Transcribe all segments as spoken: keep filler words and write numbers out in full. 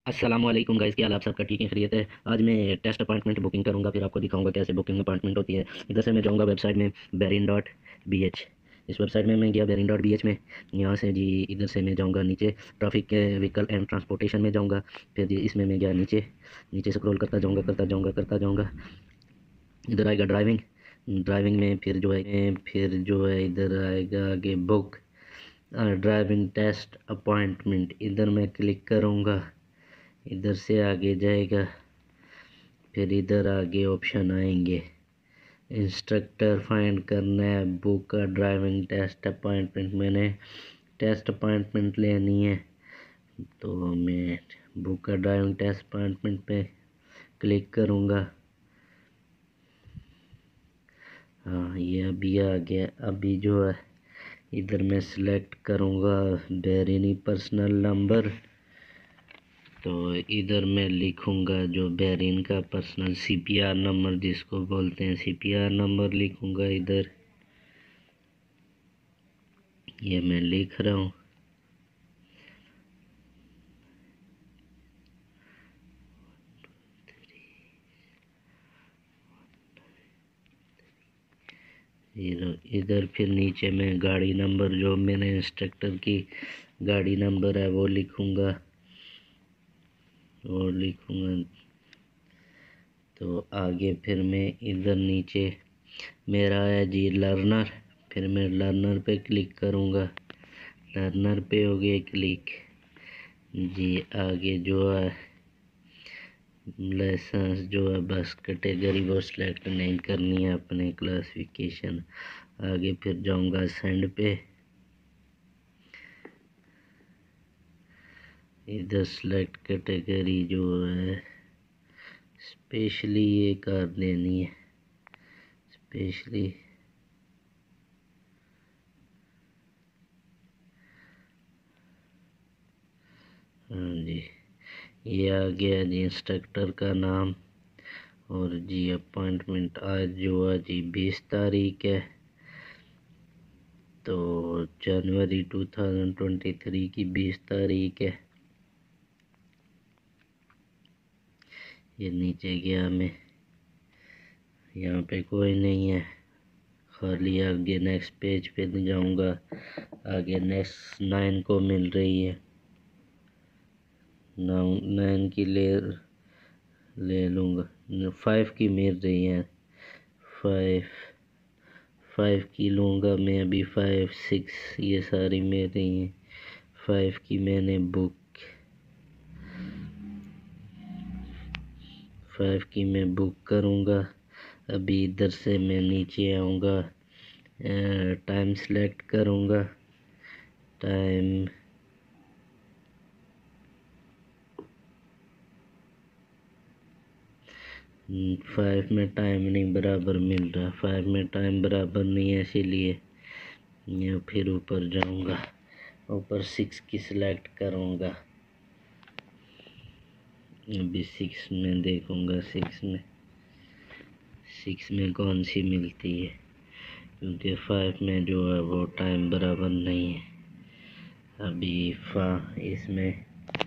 अस्सलाम वालेकुम गाइस, क्या हाल आप सबका? ठीक है, खैरियत है। आज मैं टेस्ट अपॉइंटमेंट बुकिंग करूंगा, फिर आपको दिखाऊंगा कैसे बुकिंग अपॉइंटमेंट होती है। इधर से मैं जाऊंगा वेबसाइट में बेरिन डॉट बी एच। इस वेबसाइट में मैं गया बेरिन डॉट बी एच में। यहाँ से जी इधर से मैं जाऊंगा नीचे, ट्रैफिक के व्हीकल एंड ट्रांसपोर्टेशन में जाऊंगा। फिर जी इसमें मैं गया नीचे, नीचे स्क्रॉल करता जाऊँगा करता जाऊँगा करता जाऊँगा। इधर आएगा ड्राइविंग। ड्राइविंग में फिर जो है फिर जो है इधर आएगा आगे बुक ड्राइविंग टेस्ट अपॉइंटमेंट। इधर मैं क्लिक करूँगा, इधर से आगे जाएगा। फिर इधर आगे ऑप्शन आएंगे, इंस्ट्रक्टर फाइंड करना है, बुक का ड्राइविंग टेस्ट अपॉइंटमेंट। मैंने टेस्ट अपॉइंटमेंट लेनी है तो मैं बुक का ड्राइविंग टेस्ट अपॉइंटमेंट पे क्लिक करूँगा। हाँ, ये अभी आ गया। अभी जो है इधर मैं सिलेक्ट करूँगा बेरिनी पर्सनल नंबर। तो इधर मैं लिखूँगा जो बेरिन का पर्सनल सीपीआर नंबर जिसको बोलते हैं, सीपीआर नंबर लिखूँगा इधर। ये मैं लिख रहा हूँ। इधर फिर नीचे मैं गाड़ी नंबर जो मैंने इंस्ट्रक्टर की गाड़ी नंबर है वो लिखूँगा और लिखूँगा। तो आगे फिर मैं इधर नीचे मेरा है जी लर्नर। फिर मैं लर्नर पे क्लिक करूँगा। लर्नर पे हो गया क्लिक जी। आगे जो है लाइसेंस जो है बस कैटेगरी वो सिलेक्ट नहीं करनी है, अपने क्लासिफिकेशन। आगे फिर जाऊँगा सेंड पे। इधर सेलेक्ट कैटेगरी जो है स्पेशली ये कर देनी है, स्पेशली। हाँ जी, ये आ गया जी इंस्ट्रक्टर का नाम। और जी अपॉइंटमेंट आज जो है जी बीस तारीख है, तो जनवरी टू थाउजेंड ट्वेंटी थ्री की बीस तारीख है। ये नीचे गया मैं, यहाँ पे कोई नहीं है खाली। आगे नेक्स्ट पेज पे जाऊँगा। आगे नेक्स्ट नाइन को मिल रही है, नाउ नाइन की ले ले लूँगा। फाइव की मिल रही है, फाइव फाइव की लूँगा मैं अभी। फाइव सिक्स ये सारी मिल रही हैं। फाइव की मैंने बुक फाइव की मैं बुक करूँगा। अभी इधर से मैं नीचे आऊँगा, टाइम सेलेक्ट करूँगा। टाइम फाइव में टाइम नहीं बराबर मिल रहा, फाइव में टाइम बराबर नहीं है, इसीलिए मैं फिर ऊपर जाऊँगा। ऊपर सिक्स की सिलेक्ट करूँगा। अभी सिक्स में देखूँगा, सिक्स में सिक्स में कौन सी मिलती है, क्योंकि फाइव में जो है वो टाइम बराबर नहीं है। अभी फा इसमें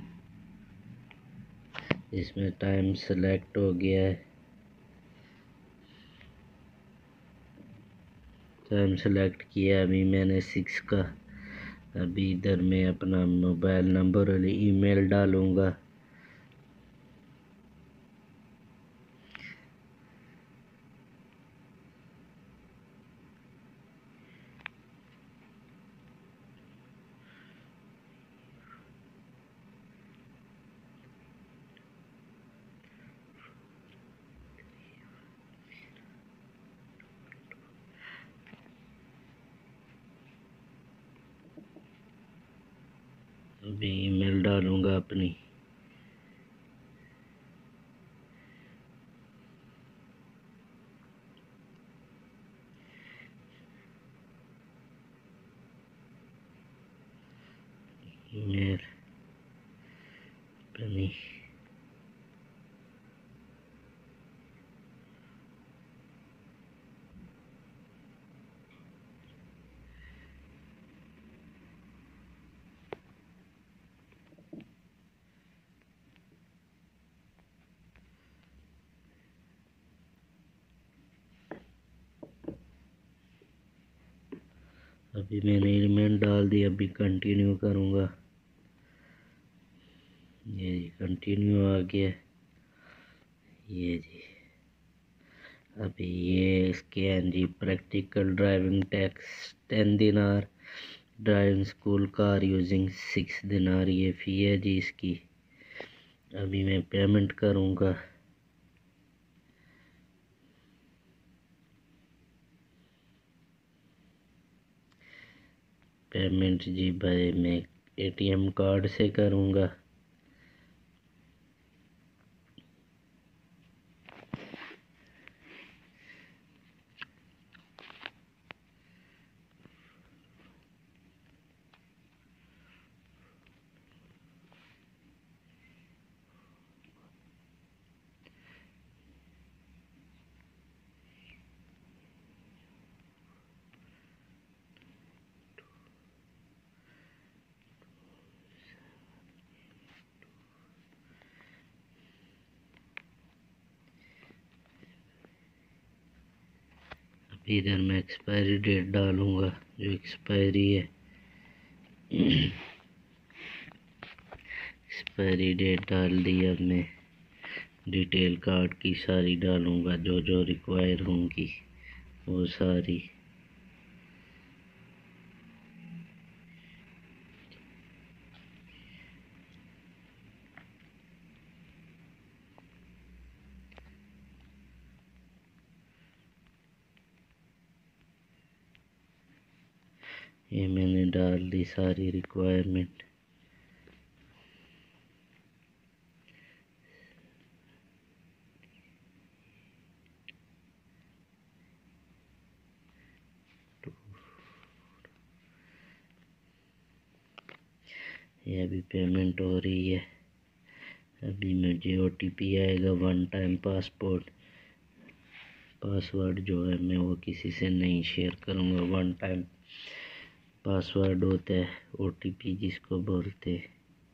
इसमें टाइम सेलेक्ट हो गया है। टाइम सेलेक्ट किया अभी मैंने सिक्स का। अभी इधर मैं अपना मोबाइल नंबर और ईमेल डालूँगा। अभी ईमेल डालूँगा अपनी। ईमेल अपनी अभी मैंने एलिमेंट डाल दी, अभी कंटिन्यू करूँगा। ये जी कंटिन्यू आ गया। ये जी अभी ये इसके एन जी प्रैक्टिकल ड्राइविंग टैक्स टेन दिनार, driving school car using six दिनार, ये फ़ी है जी इसकी। अभी मैं पेमेंट करूँगा। पेमेंट जी भाई मैं एटीएम कार्ड से करूँगा। अभी इधर मैं एक्सपायरी डेट डालूँगा, जो एक्सपायरी है। एक्सपायरी डेट डाल दी। अब मैं डिटेल कार्ड की सारी डालूँगा, जो जो रिक्वायर होंगी वो सारी। ये मैंने डाल दी सारी रिक्वायरमेंट। ये अभी पेमेंट हो रही है। अभी मुझे ओ टी पी आएगा, वन टाइम पासपोर्ट पासवर्ड जो है मैं वो किसी से नहीं शेयर करूँगा। वन टाइम पासवर्ड होता है ओ टी पी जिसको बोलते हैं।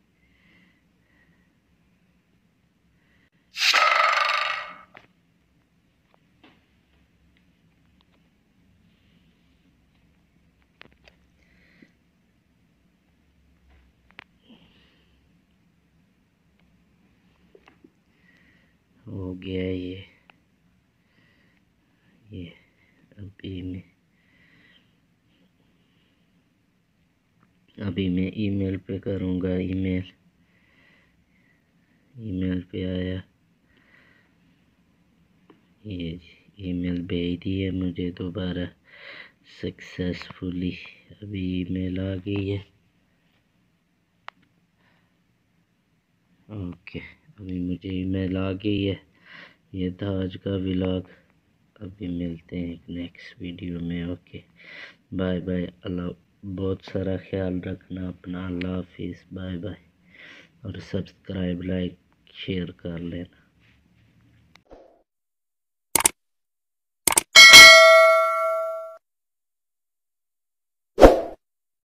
हो गया ये ये अभी मैं अभी मैं ईमेल पे करूँगा। ईमेल ईमेल पे आया, ये ईमेल भेज दी है मुझे दोबारा सक्सेसफुली। अभी ईमेल आ गई है। ओके अभी मुझे ईमेल आ गई है। ये था आज का व्लॉग। अभी मिलते हैं एक नेक्स्ट वीडियो में। Okay bye bye. अल्लाह, बहुत सारा ख्याल रखना अपना। अल्लाह हाफिज़, बाय बाय। और सब्सक्राइब लाइक शेयर कर लेना।